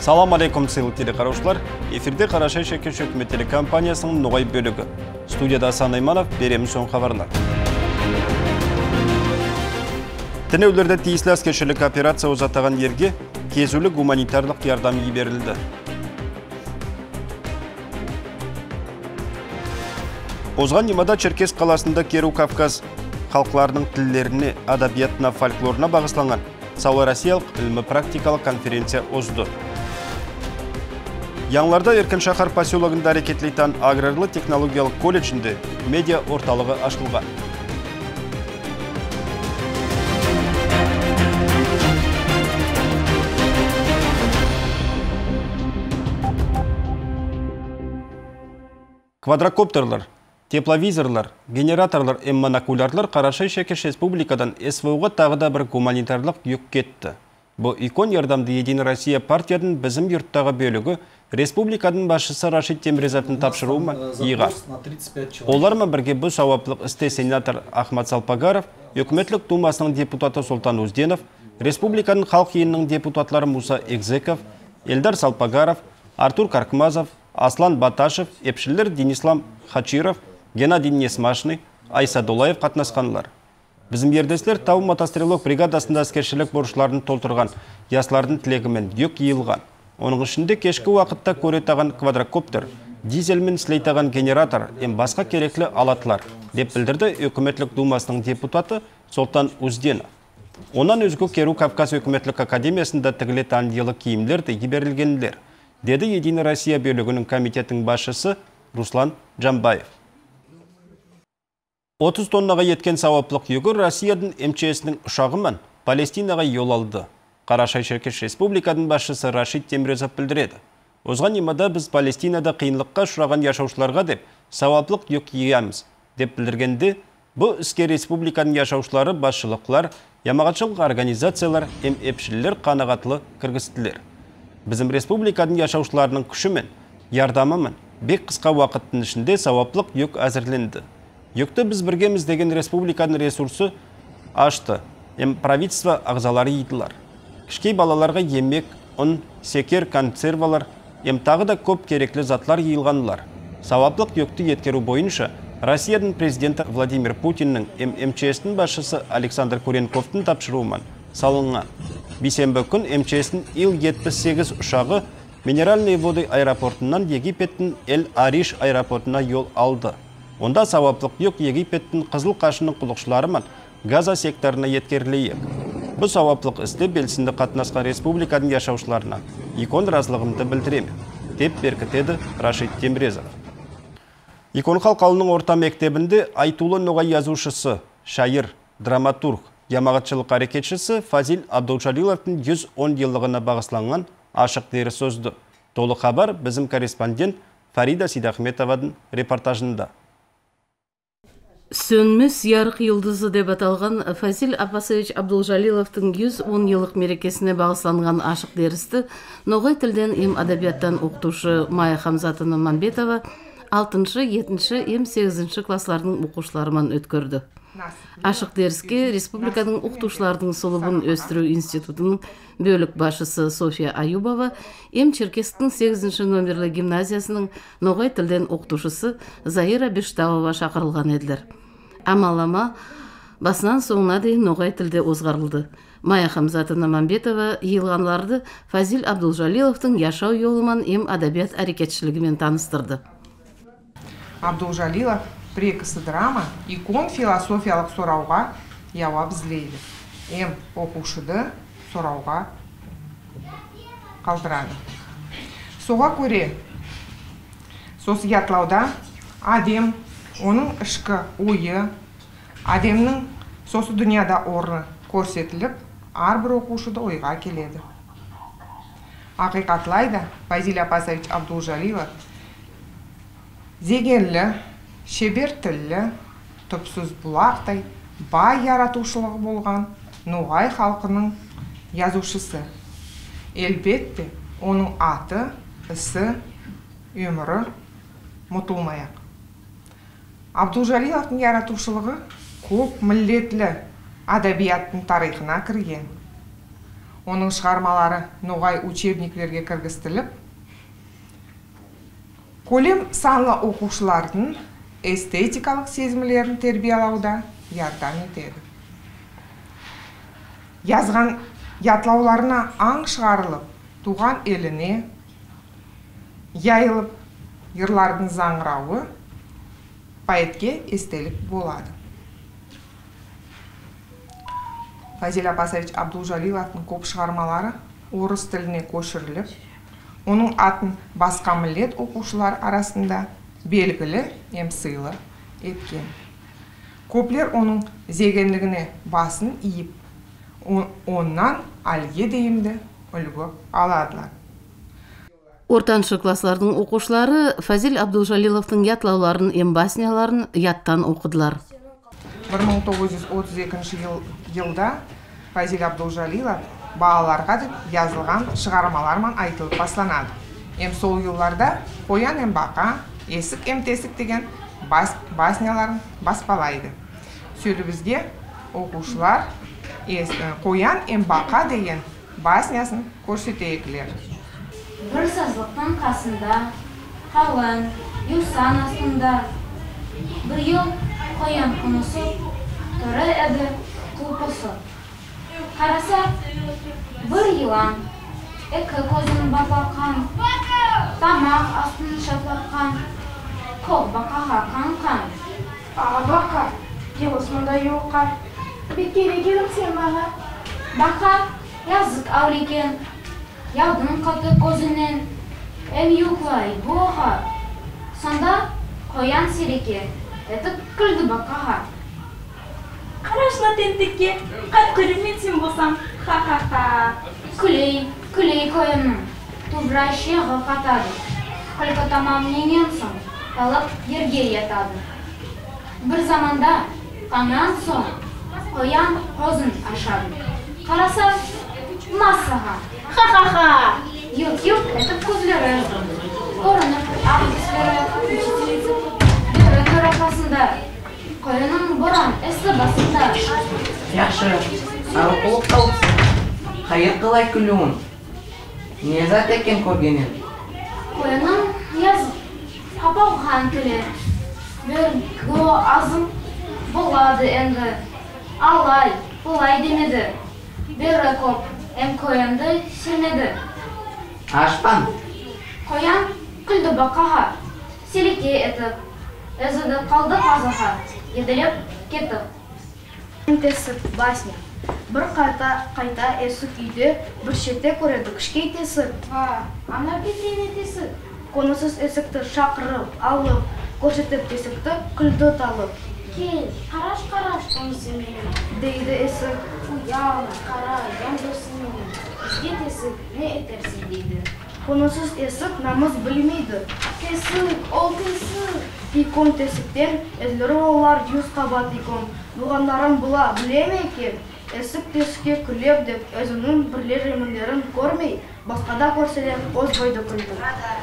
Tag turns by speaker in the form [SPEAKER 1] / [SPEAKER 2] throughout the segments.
[SPEAKER 1] Салам алейкум, сыйлы телекараушылар. Эфирде Қарашай Шекеш үкімет телекомпаниясының ноғай бөлігі. Студияда Асан Айманов, береміз соң хабарлар. Тінеулерді тиісілі әскершілік операция ұзаттаған ерге кезулі гуманитарлық ярдам берілді. Озған Немада Черкес қаласында Керу Кавказ халқларының тілдеріне, адабиятына, фольклорына бағысланған Сауа-Россиялық ілмі-практикалық конференция озды. Яңларда Еркін шахар поселогында әрекетлейтін аграрлы технологиялық колледжінде медиа орталығы ашылған. Квадрокоптерлар, тепловизорлар, генераторлар, монокулярлар Қарашай Шекеш Республикадан СВО-ға тағы да бір гуманитарлық юк кетті. Бұл икон ярдамды Единая Россия партиядан бізім йұрттағы бөлігі республиканың басшысы Рашид Темрезовтың тапшыруыма иға. Оларма бірге бұл сауаплық істе сенатор Ахмат Салпагаров, үкіметлік думасының депутаты Султан Узденов, республиканың халық үйінің депутатлары Муса Экзеков, Эльдар Салпагаров, Артур Каркмазов, Аслан Баташев, епшілер Денислам Хачиров, Геннадий Несмашный, Айса Долаев қатнасқанлар. Біздің ердеслер тау мотострелок бригадасында әскершілік борышларын толтырған, яслардың тілегімен юк иылған. Оның ішінде кешкі уақытта көретаған квадрокоптер, дизельмен слейтаған генератор, басқа кереклі алатылар, деп білдірді үкіметлік думасының депутаты Султан Узденов. Онан өзгі Керу Кавказ үкіметлік академиясында тігіле таңдиялы киімдерді еберілгенлер, деді Единая Россия бөлігінің комитетінің басшысы Руслан Джамбаев. 30 тоннаға еткен сауаплық югір Россияның МЧС-нің ұшағымен Палестинаға yol алды. Қарашай Шекеш Республиканың басшысы Рашид Темрезов білдіреді. Озған Немада біз Палестинада қиынлыққа ұшыраған яшаушыларға деп сауаплық юк иеміз, деп білдіргенде, бұл іске республиканың яшаушылары, басшылықлар, ямағатшылық организациялар, епшілер қанағатлы кіргістілер. Біздің республиканың яшаушыларының күшімен, ярдамымен, бек қысқа уақыттың ішінде сауаплық юк әзірленді. Юкты біз біргеміз деген республиканың ресурсы ашты, правительство ағзалары етілар. Кішкей балаларға емек, ұн, секер, консервалар, тағы да көп кереклі затлар иылғанылар. Сауаплық юкты еткеру бойынша Россияның президенті Владимир Путиннің МЧС-ның басшысы Александр Куренковтың тапшыруымен салынған. Бейсенбі күн МЧС-ның Ил-78 ұшағы Минеральные воды аэропортынан Египеттің Эль-Ариш аэропортына yol алды. Онда сауаплық юк Египеттің Қызыл қашының құлықшыларымен Газа секторына еткерлейік. Бұл сауаплық істе белсінді қатынасқан республиканың яшаушыларына икон разылығымды білдіреме, деп беркітеді Рашид Темрезов. Икон халқалының орта мектебінде айтулы ноғай язушысы, шайыр, драматург, ямағатшылық әрекетшісі Фазил Абдулжалиловтың 110 елдігіне бағысланған ашық дері сөзді. Толық хабар біздің корреспондент Фарида Сидахметованың репортажында.
[SPEAKER 2] Сөнмес ярық йылдызы деп аталған Фазил Аббасович Абдулжалиловтың 110 елік мерекесіне бағысланған ашық дерісті ноғай тілден адабияттан оқытушы Майя Хамзатовна Мамбетова 6-7-8 классларының оқушыларымен өткөрді. Ашық деріске республиканың оқытушылардың сұлыбын өстіру институтының бөлік басшысы София Аюбова, Черкестің 8 номерлі гимназиясының ноғай тілден оқытушысы Заира Бештауова шақырылған еділер. Амалама басынан соңына дейін ноғай тілде озғарылды. Майя Хамзатовна Мамбетова иылғанларды Фазил Абдулжалиловтың яшау yolымен адабият әрекетшілігімен таныстырды.
[SPEAKER 3] Абдулжалилов прекысы драма икон философиялық сұрауға жауап іздейді. Оқушыды сұрауға қалдырады. Соға көре, сосы ятлауда адем, оның ішкі ойы, адемнің сосы дүнияда орны көрсетіліп, әрбір оқушыды ойға келеді. Ақиқатлайды Фазил Аббасович Абдулжалилов зегерлі, шебер тілі, түпсіз бұлақтай, бай яратушылығы болған ноғай халқының язушысы. Әлбетте, оның аты, ісі, өмірі мұтылмаяқ. Абдулжалиловтың яратушылығы көп миллетлі адабияттың тарихына кірген. оның шығармалары ноғай учебниклерге кіргізіліп, көлем санлы оқушылардың эстетикалық сезімлерін тербиялауда ярдам етеді. Yazған ятлауларына аң шығарылып, туған еліне яйылып, йырлардың заңырауы поэтке естелік болады. Фазил Аббасович Абдулжалиловтың көп шығармалары орыс тіліне көшіріліп, оның атын басқа миллет оқушылар арасында белгілі емсыйлы еткен. Көплер оның зегенлігіне басын иіп, оннан әлге дейінді үлгі аладылар.
[SPEAKER 2] Ортаншы класслардың оқушылары Фазил Абдулжалиловтың ятлауларын, эмбаснияларын яттан оқыдылар.
[SPEAKER 3] 1932 жылда Фазил Абдулжалилов балаларға деп жазылған шығармалармен айтылып басланады. Сол жылларда «Қоян ембақа, есік емтесік» деген басняларын баспалайды. Сөйлібізге оқушылар «Қоян ембақа» деген баснясын көрсетейікілер.
[SPEAKER 4] Бір сазлықтың қасында, қалын, юсан астында, бір ел қоян құнысы, түрі әді құлпысы. Қараса, бір елан, екі көзін баталқан, тамақ астын шатлатқан, көк бақаға қанқан.
[SPEAKER 5] Аға бақа, еліс мұнда еуқа, бекере келің сен маға.
[SPEAKER 4] Бақа, язык аулекен, яудың қаты көзінен, әм юқлай бұға. Сонда қоян сереке, етіп күлді бақаға.
[SPEAKER 5] Қарашына тентекке, қат күлімен сен болсам, ха-ха-ха.
[SPEAKER 4] Күлей қоянның, тұбра шеғы қатады. Күлкі тамамненен соң, алып ерге ятады. Бір заманда, қанан соң, қоян қозын ашады. Қараса, масаға, ха-ха-ха. Юк-юк, әтіп көзлері. Көрініп, ағызлері, бүрі қасында. Қойының бұран әсі басында.
[SPEAKER 6] Яқшы, сарықылық қалыпсың. Қайыр қылай күлуін. Не зат екен көргенен?
[SPEAKER 4] Қойының язық, қапауған күлі. Бір ғо азым болады әнді. Алай, бұлай демеді. Бір көп, әм қойынды сілмеді.
[SPEAKER 6] Ашпан.
[SPEAKER 4] Қоян күлді бақаға. Селеке етіп, әзіді қалды қазаға. Еділеп кетіп.
[SPEAKER 5] Тесік басня. Бір қайта есік үйде бір шетте көреді кішкей тесік.
[SPEAKER 4] Ана кетейіне тесік.
[SPEAKER 5] Конусыз есікті шақырып, алып, көрсетіп тесікті күлді талып.
[SPEAKER 4] Кел, қараш, конысы менің.
[SPEAKER 5] Дейді есік.
[SPEAKER 4] Ұяла, қара, яндосын менің. Бізге тесік, не етерсің дейді.
[SPEAKER 5] Конусыз есік намыз білмейді.
[SPEAKER 4] Тесік, ол тесік.
[SPEAKER 5] Икон тесіктен әзілері олар 100 қабат икон. Бұғандарым бұла білеме екен. Есік тесікке күлеп деп, өзінің бірлер жеміндерін көрмей, басқада көрселер озбайды күлді.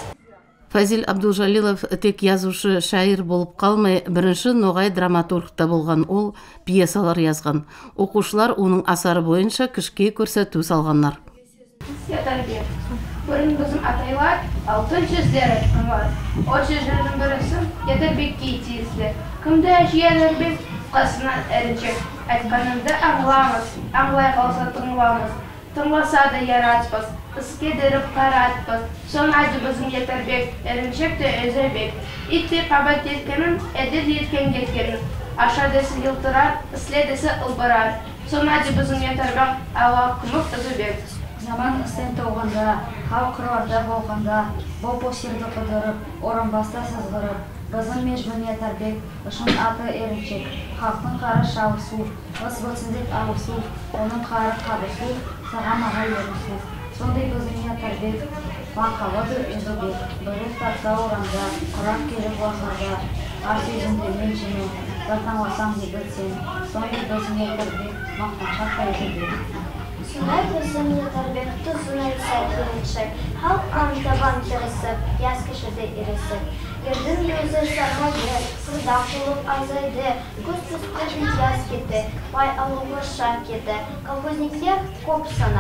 [SPEAKER 2] Фазил Абдулжалилов тек язушы шайыр болып қалмай, бірінші ноғай драматургта болған ол пьесалар yazған. Оқушылар оның асары бойынша кішке көрсету салғандар.
[SPEAKER 5] Ятарбек, бұрын біздің атайлар 6 сөздер айтқанлар. О сөздердің бірісі Ятарбекке тиесілі. Кімді Ятарбек қасынан әрінчек, айтқанымды аңлай қалса тыңламыз. Тыңласа да яратпыз, іске діріп қаратпыз. Сон айды біздің Ятарбек, әрінчекті өзірбек. Итті қабат еткенін, әділ еткен кеткенін. Ашадесі елтырар, іследесі ұлбырар. Сон айды біздің Ятарбек, ала күмік үзібек.
[SPEAKER 4] Заман істен тоғанда, хал қыруарда болғанда, бұл посерді қыдырып, орынбаста сызғырып, біздің межбін Ятарбек, ұшын аты ерінчек, халықтың қары шалысу, ұс бұтсындек алысу, оның қары қабысу, саған аға ерінсу. Сондай біздің Ятарбек, бақалады үзібек, бірі татса оранда, құрақ келіп уақырда, ар сөзінде мен жеме, затанласам дебіт сен, сондай біздің Ятарбек, мақтаншақ қайзыбек.
[SPEAKER 7] Сондай біздің Ятарбек тұзын айтса келіншек, халық аңтабан тірісіп, яз кішіде ерісіп. Ердің өзі сармайды, сыздақ болып азайды, көз түспетін яз кетті, бай алуғы шақ кетті. Колхозниктер көп санап,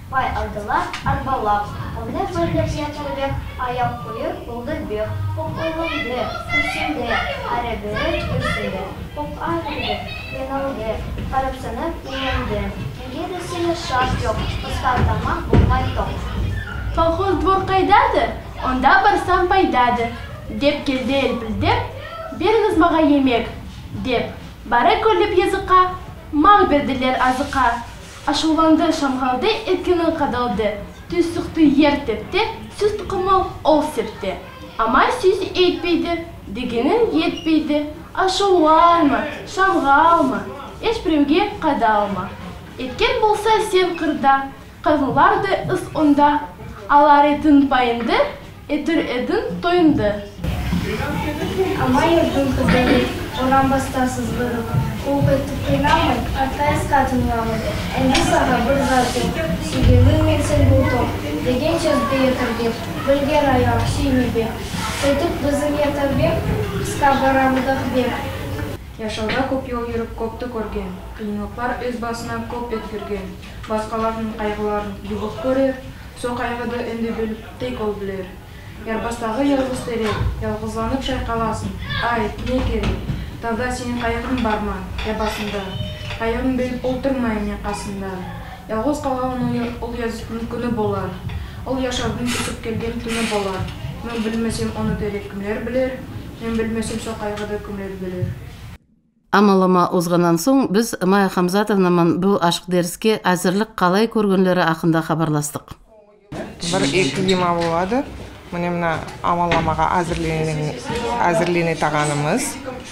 [SPEAKER 7] Бай алдылар арбалап. Онда бөлдеп ятырбек, аяқ қойып болды бек. Қоқ ойланды, күрсінді, әрі бірі күрсінді. Қоқ айырды, қиналды, қарапсынып үйенді. Неге де сені шарт жоқ, ұстартамақ болмай тоқ.
[SPEAKER 5] Колхоз двор қайдады, онда барсам пайдады. Деп келді елпілдеп, беріңіз маға емек. Деп, бары көліп езіқа, мақ берділер азықа. Ашуланды шамғалды, еткінің қадалды. Түсіқті ер тепті, сүз тұқымыл ол септі. Ама сөз етпейді, дегенін етпейді. Ашуға алма, шамға алма, еш біреуге қадалма. Еткен болса сен қырда, қағыларды ұс онда. Алар етін пайынды, етір едің тойынды.
[SPEAKER 7] Ама ердің қыздары, оран бастасыз бұрып. Қоқ етіп қиналмай, артайыз қатынламай. Әнді саға бір заты, сүйгенің мен сен бұл тоқ. Деген сөзді етірбек, білгер аяқ сүймебек. Сөйтіп біздің етірбек, қысқа барамыдық бек.
[SPEAKER 8] Яшауда көп ел еріп көпті көрген, қиынлықтар өз басына көп еткерген. Басқалардың қайғыларын юбық көрер, со қайғыды үнді біліп тек ол білер. Ярбастағы ялғыз терек, ялғызланып шайқаласын. Ай, не керек? Тавда сенің қайғың барман, ябасында. Қайғың біліп олтырмай мен қасында. Ялғыз қалауын ол язықтың күні болар. Ол яшаудың түсіп келген түні болар. Мен білмесем оны терек кімлер білер, мен білмесем со қайғыды кімлер білер.
[SPEAKER 2] Амалама озғаннан соң біз Мая Хамзатовнаман бұл ашық дәріске әзірлік қалай көргенлері ақында хабарластық.
[SPEAKER 3] Бір екі ема болады. Міне мына амаламаға әзірлене тағанымыз.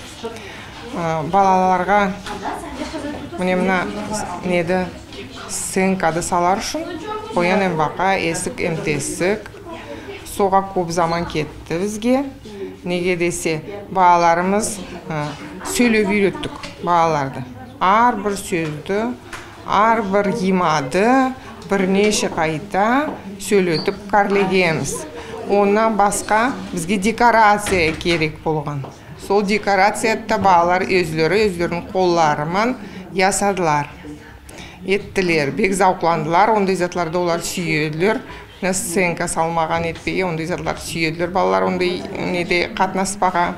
[SPEAKER 3] Балаларға міне мына неді сенкады салар үшін қоян ембақа, есік емтесік. Соға көп заман кетті бізге. Неге десе балаларымыз сөйлеп үйреттік балаларды. Әрбір сөзді, әрбір емады бірнеше қайта сөйлетіп кәрлегеміз. Онан басқа бізге декорация керек болған. Сол декорацияда балалар өздерінің қолларымен ясадылар. Еттілер, бек зауқландылар, ондай затларды олар сүйеділер. Сценка салмаған етпеге, ондай затлар сүйеділер. Балалар ондай неде қатынаспаға.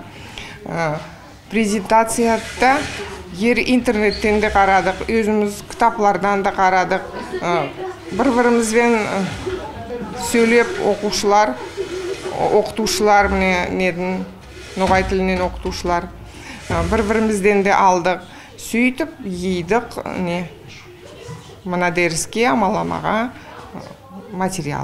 [SPEAKER 3] Презентацияда интернеттен де қарадық, өзіміз кітаплардан да қарадық. Бір-бірімізбен сөйлеп оқытушылар, ноғай тілінен оқытушылар, бір-бірімізден де алдық. Сөйтіп, ейдік мына дәріске амаламаға материал.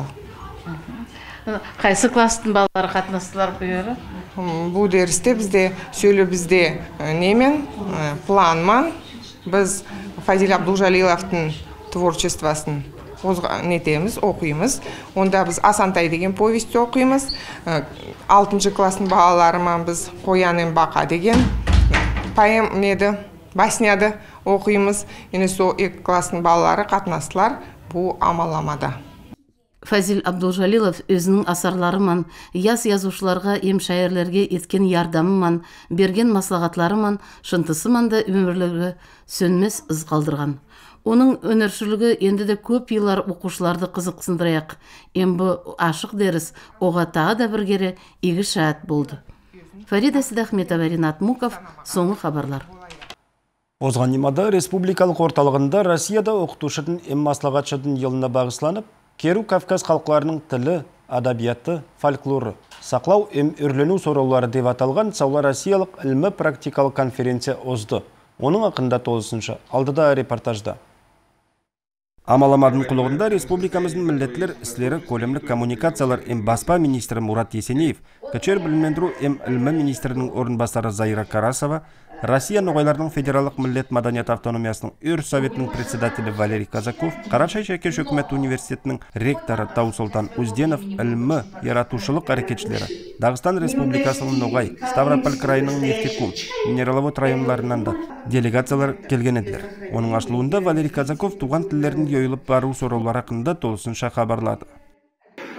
[SPEAKER 2] Қайсы класстың балалары қатынастылар бұйыры?
[SPEAKER 3] Бұл дәрісте бізде сөйлі бізде немен, планман. Біз Фазил Абдулжалиловтың творчествосын нетеміз, оқимыз. Онда біз Асантай деген повесті оқимыз. 6-шы классын балаларыман біз Қоян ембақа деген поэм басняды оқимыз. Ені со 2 классын балалары қатынастылар бұл амаламада.
[SPEAKER 2] Фазил Абдулжалилов өзінің асарларыман, yazушыларға, емшайырлерге еткен ярдамыман, берген маслағатларыман, шынтысыман да өмірлігі сөнмес із қалдырған. Оның өнершілігі енді де көп елар оқушыларды қызықсындырайық. Ембі ашық дәріс оға тағы да біргері игі шаат болды. Фарида Сидахметова, Ринат Муков, соңғы хабарлар.
[SPEAKER 1] Озған емада республикалық орталығында Россияда оқытушыдың маслағатшыдың еліне бағысланып, Керу Кавказ халықларының тілі, адабияты, фольклоры, сақлау өрлену сораулары деп аталған Саулы Россиялық ілмі практикалық конференция озды. Оның ақында толысынша алдыда репортажда. Амаламадың құлығында республикамыздың міндетлер іслері көлемлік коммуникациялар баспа министрі Мурат Есенеев, кәчер білімдендіру ілмі министрінің орынбасары Заира Карасова, Россия ноғайлардың федералық милlet маданият автономиясының өр советінің председателі Валерий Казаков, Қарашай-Шәкеш үкімет университетінің ректоры Таусултан Узденов, ілмі яратушылық әрекетшілері, Дағыстан Республикасының Ноғай, Ставрополь крайының Нефтекум, Минераловод районларынан да делегациялар келген еділер. Оның ашылуында Валерий Казаков туған тілдердің йойылып бару сораулары хақында толысынша хабарлады.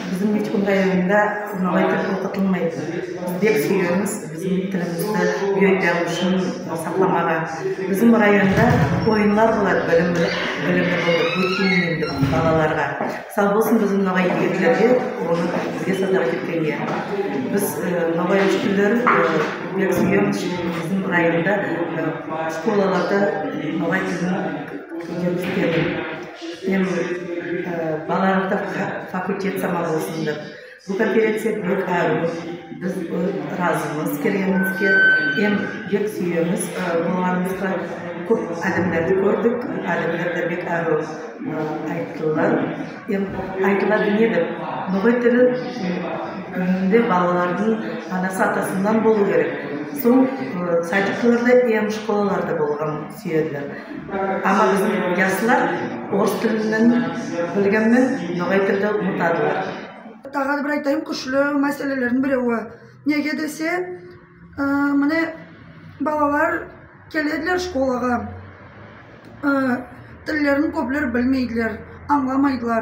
[SPEAKER 9] Bizim Mechkun rayonunda noğay tili okutulmaydı. Biz bek suyuyoruz, bizim tilimizde büyükler için saklamağa. Bizim rayonda oyunlar болады, bölümler болады, büyük balalarga. Sağ olsun bizim noğay yiğitlerge, onu bizge sazara ketkenге. Biz noğay üçküller bek suyuyoruz, bizim rayonda şkolalarda noğay tilini görüstüyelim. Hem balalarda fakultet samavosunda. Bu konferensiya büyük ağrı. Biz razımız, kerenimizge hem bek suyuyoruz. Bolğanımızga көп adamlardı gördük. Adamlarda bek ağrı ayttılar. Hem ayttılar dinledim. Noğay tili gününde balaların anası atasından bolu gerek. Soң садикларда hem школаларда болған сүйерлер. Ama bizim yaşlılar орыс тілінің білгенмен ноғай тілді ұмытадылар.
[SPEAKER 10] Тағы бір айтайын, күшлі мәселелердің біреуі. Неге десе, міне балалар келеділер школаға. Тілдерін көплер білмейділер, аңламайдылар.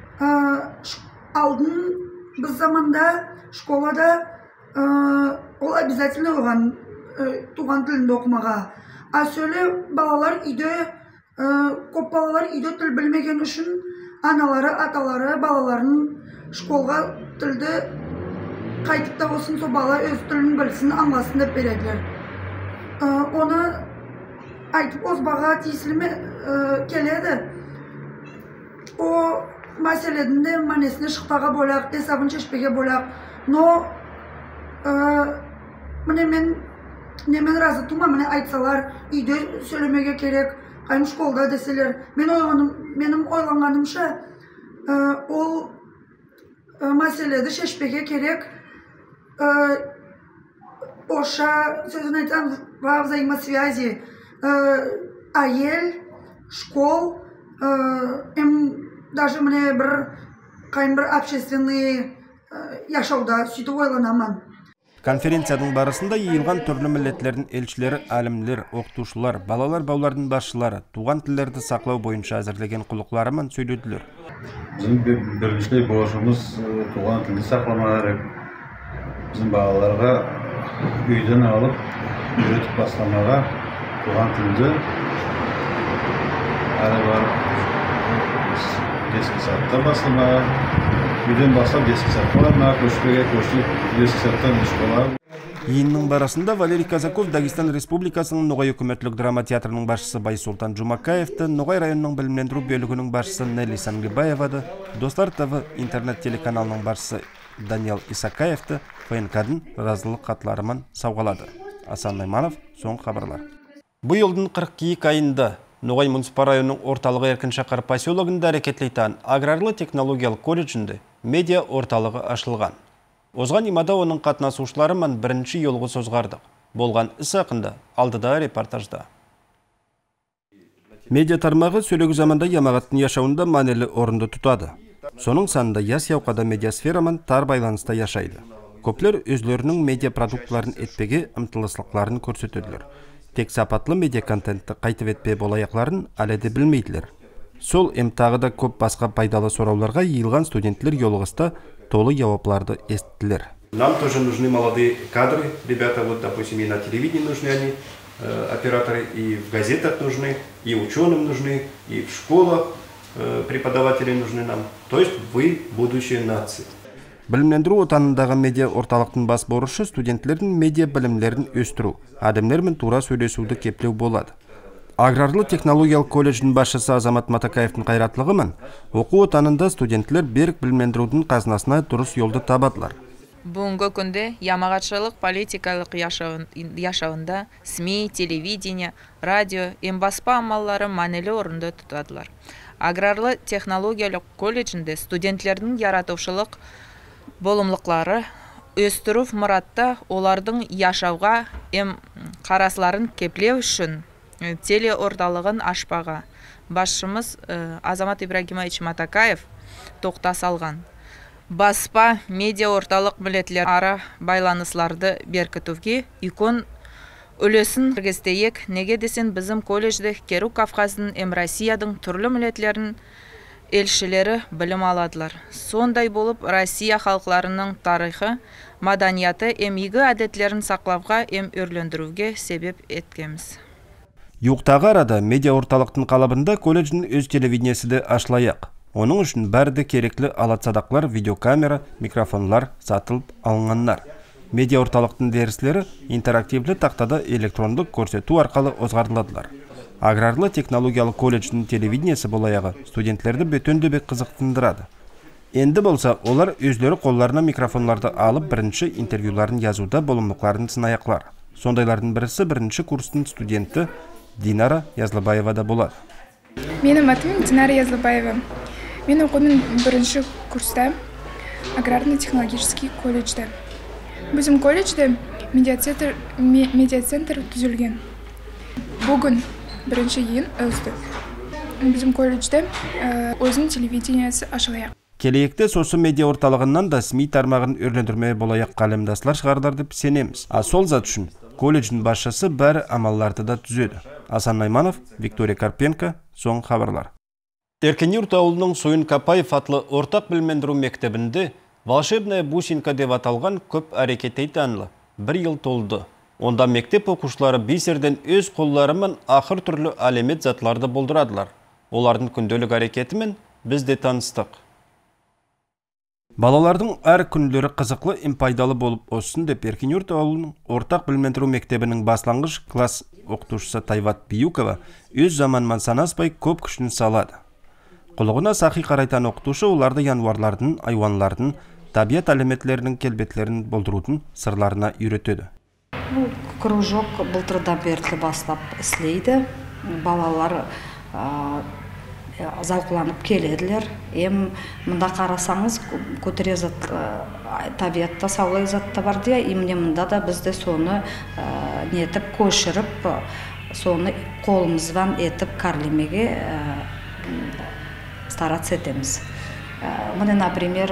[SPEAKER 10] Алдын біз заманда школада ол обязательно оған туған тілінде оқымаға. А сөйле балалар үйде, көп балалар үйде тіл білмеген үшін аналары, аталары балаларын школға тілді қайтып та болсын, сол бала өз тілін білсін, аңласын деп береділер. Оны айтып озбаға тиесілі келеді. О мәселеден де мәнесіне шықпаға болақ, десабын шешпеге болақ. Но міне мен разы тума, міне айтсалар, үйде сөйлемеге керек, қайым школда деселер. Менің ойланғанымша, ол мәселеді шешпеге керек. Оша, сөзін айтсам, во взаимосвязи. Айел, школ, даже міне қайым бір общественный яшауда сөйтіп ойланамын.
[SPEAKER 1] Конференцияның барысында йыйылған түрлі милләтләрнең элчиләре, алимләр, оқытучылар, балалар бауларының басшылары туган телләрне саклау буенча әзерләгән кулыкларымын сөйләделәр.
[SPEAKER 11] Bizim birinci borcumuz tuğan tilini saklamaları, bizim bağlarga üyden alıp üretip baslamağa tuğan tilini var eski saatte baslamağa, üyden basıp eski saatte olamağa, koşuya eski saatten işkolar.
[SPEAKER 1] Йыйынның барысында Валерий Казаков Дагестан Республикасының Ноғай өкіметлік драма театрының башчысы Байсултан Жумакаевты, Ноғай районының білімлендіру бөлігінің башчысы Нелли Сангибаевады, Достар ТВ интернет телеканалының башчысы Даниэл Исакаевты ФНК-дың разылық қатларымен сауғалады. Асан Найманов, соң хабарлар. Бұл елдің 42 айында Ноғай муниципал районының орталығы Еркіншақар поселогында әрекетлейтін аграрлы технологиялық колледжінде медиа орталығы ашылған. Озған имада оның қатынасушылары мен бірінші елғы созғардық. Болған іс ақында алдыда репортажда. Медиа тармағы сөйлегі заманда ямағаттың яшауында манелі орынды тұтады. Соның санында яс яуқада медиасферамен тар байланыста яшайды. Көплер өзлерінің медиа продуктларын етпеге ұмтылыслықларын көрсетеділер. Тек сапатлы медиа контентті қайтып етпе болаяқларын әледе білмейділер. Сол тағы көп басқа пайдалы сұрауларға йыйылған студентлер елғыста толы жауапларды естілер.
[SPEAKER 12] Нам тоже нужны молодые кадры, ребята, вот, допустим, и на телевидении нужны они, операторы, и в газетах нужны, и ученым нужны, и в школах преподаватели нужны нам. То есть вы будущее нации.
[SPEAKER 1] Білімлендіру отанындағы медиа орталықтың бас борышы студенттердің медиа білімлерін өстіру, адамдармен тура сөйлесуді кеплеу болады. Аграрлы технологиялық колледждің басшысы Азамат Матакаевтың қайратлығымен оқу отанында студенттер берік білімлендірудің қазынасына дұрыс жолды табадылар.
[SPEAKER 13] Бүгінгі күнде ямағатшылық политикалық яшауында СМИ, телевидение, радио, баспа амаллары мәнелі орынды тұтадылар. Аграрлы технологиялық колледжінде студенттердің яратушылық болымлықлары өстіру мұратта олардың яшауға қарасларын кеплеу үшін телеорталығын ашпаға басшымыз Азамат Ибрагимович Матакаев тоқта салған. Баспа медиа орталық милетлер ара байланысларды беркітуге икон үлесін кіргіздейік. Неге десен біздің колледжде Керу Кавказдың Россиядың түрлі милетлерін элшілері білім аладылар. Сондай болып, Россия халқларының тарихы, маданияты игі әдетлерін сақлауға өрлендіруге себеп еткеміз.
[SPEAKER 1] Юқтағы арада медиа орталықтың қалабында колледждің өз телевидениесі де ашылайық. Оның үшін бәрді кереклі алатсадақлар, видеокамера, микрофонлар сатылып алынғанлар. Медиа орталықтың дәрістері интерактивлі тақтада электрондық көрсету арқылы озғарыладылар. Аграрлы технологиялы колледждің телевидениесі болаяғы студенттерді бөтенді қызықтындырады. Енді болса, олар өздері қолларына микрофонларды алып бірінші интервьюларын жазуда болымлықларын сынаяқлар. Сондайлардың бірісі бірінші курстың студенті Динара Язлыбаева да болады.
[SPEAKER 14] Менің атым Динара Язлыбаева. Мен оқудым бірінші курста аграрно-технологический колледжде. Біздің колледжде медиацентр түзілген. Бүгін бірінші ең өзді. Біздің колледжде өзінің телевидениесі ашылайық.
[SPEAKER 1] Келейікте сосы медиа орталығынан да СМИ тармағын өрлендірмей болаяқ қалемдаслар шығардар деп сенеміз. А сол зат үшін колледждің басшысы бәрі амалларды да түзеді. Асан Найманов, Виктория Карпенко, соң хабарлар. Еркенюрт ауылының Сойын Капаев атлы ортақ білмендіру мектебінде волшебная бусинка деп аталған көп әрекет танылы. Бір ел толды. Онда мектеп оқушылары бисерден өз қолларымен ақыр түрлі әлемет затларды болдырадылар. Олардың күнделік әрекетімен біз де таныстық. Балалардың әр күндері қызықлы пайдалы болып өссін деп Еркенюрт ауылының ортақ білмендіру мектебінің баслаңғыш класс оқытушысы Тайват Биюкова өз заманман санаспай көп күшін салады. Құлығына сақи қарайтан оқытушы оларды януарлардың, айуанлардың, табиат әлеметлерінің келбетлерін болдырудың сырларына үйретеді.
[SPEAKER 15] Бұл кружок былтырдан бері бастап істейді. Балалар зауқланып келеділер. Мұнда қарасаңыз, көтере зат табиатта саулай затта бар де, емне мұнда да бізде соны нетіп көшіріп, соны қолымыздан етіп карлемеге стараться етеміз. Мұны, например,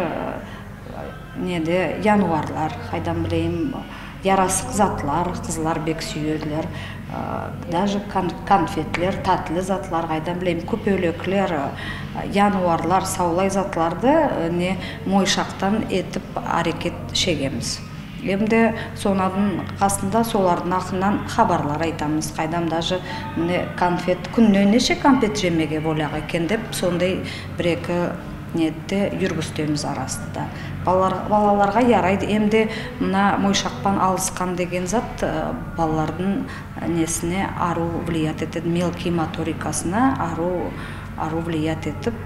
[SPEAKER 15] януарлар, қайдан білейм, ярасық затлар, қызлар бек сүйерлер, даже конфетлер, татлы затлар, қайдан білейм, көпеулеклер, януарлар, саулай затларды мойшақтан етіп әрекет шегеміз. Емде сонадың қасында солардың ақынан хабарлар айтамыз. Қайдам даже конфет, күннен неше конфет жемеге боляға екен деп, сондай бір-екі нетті жүргістеміз арасында. Балаларға ярайды. Емде мына мойшақпан алысқан деген зат балалардың несіне ару влият етеді, мелкий моторикасына ару влият етіп,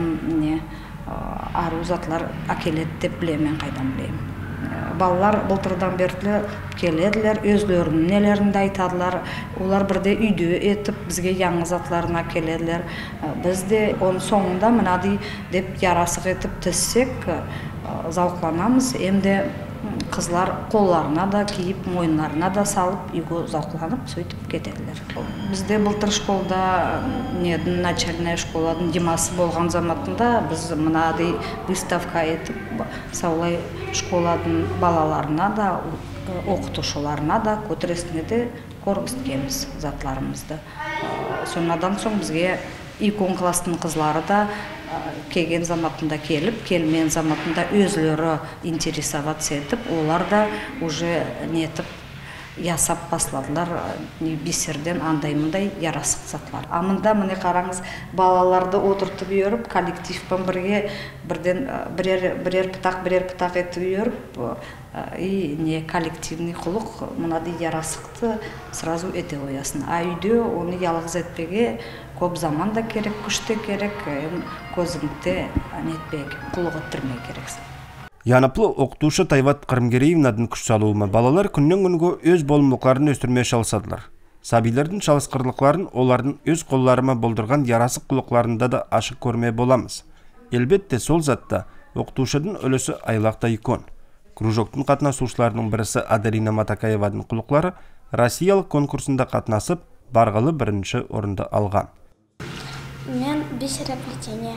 [SPEAKER 15] ару затлар әкеледі деп білемен, қайдан білейм. Балалар былтырдан бері келеділер, өзлерінің нелерінде айтадылар. Олар бірде үйде етіп, бізге яңы затларына келеділер. Бізде оның соңында мұнады деп ярасық етіп түссек, зауқланамыз. Емде қызлар қолларына да киіп, мойынларына да салып, үйге зауқланып, сөйтіп кетеділер. Бізде былтыр школда, начальная школадың демасы болған заматында, біз мұнады выставка етіп, саулай школадың балаларына да, оқытушыларына да, көтересіне де көргісткеміз затларымызды. Сонадан соң бізге икон класстың қызлары да келген заматында келіп, келмен заматында өзлері интересоваться етіп, олар да уже нетіп, ясап басладылар, бисерден андай-мындай ярасық затлар. Амында міне қараңыз, балаларды отыртып үйеріп, коллективпен бірге бірер пытақ етіп үйеріп, коллективный құлық мұнады ярасықты сразу ете қоясын. А үйде оны ялғыз етпеге көп заман да керек, күште керек, көзіңді нетпеге, құлық өттірмей керексін.
[SPEAKER 1] Яныплы оқытушы Тайват Қырымгереевнаның күш салуыма балалар күннен күнге өз болымлықларын өстірмей шалысадылар. Сабилердің шалысқырлықларын олардың өз қолларыма болдырған ярасық құлықларында да ашық көрмей боламыз. Елбетте сол затта оқытушының өлісі айлақта икон. Кружоктың қатынасушыларының бірісі Аделина Матакаеваның құлықлары Россиялық конкурсында қатынасып, барғылы бірінші орынды алған.
[SPEAKER 7] Мен бисероплетение.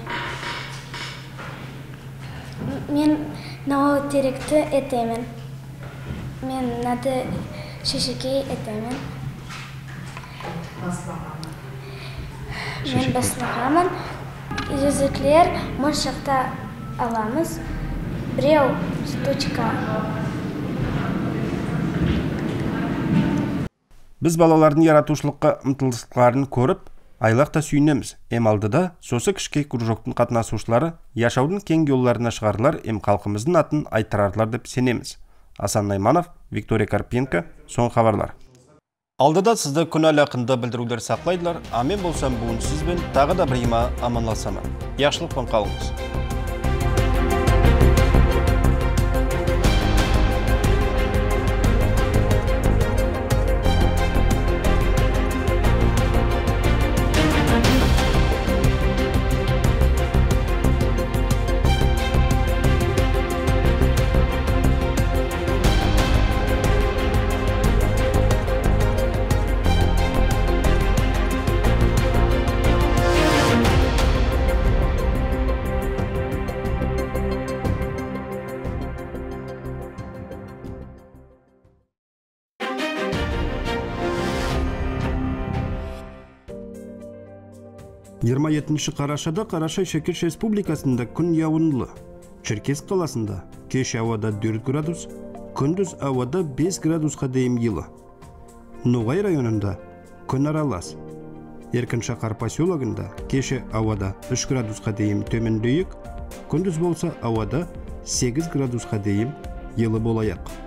[SPEAKER 7] Мен нау теректі етемін. Мен нады шешекей етемін. Мен баслағамын. Языклер машықта аламыз. Біреу штучка.
[SPEAKER 1] Біз балалардың яратушылыққа ұмтылыстықтарын көріп, айлақта сүйінеміз. Алдыда сосы кішкей кружоктың қатынасушылары яшаудың кең жолларына шығарылар, халқымыздың атын айтырарлар деп сенеміз. Асан Найманов, Виктория Карпенко, соң хабарлар. Алдыда сізді күн әлақында білдірулер сақлайдылар. Амен болсам бүгін сізбен тағы да бір аманласамын. Яқшылықпен қалыңыз. Қарашада Қарашай-Шеркеш Республикасында күн жауынлы. Черкесск қаласында кеш ауада 4 градус, күндіз ауада 5 градусқа дейін жылы. Ноғай районында күн аралас. Еркіншақар поселогында кеше ауада 3 градусқа дейін төмендейік, күндіз болса ауада 8 градусқа дейін жылы болайық.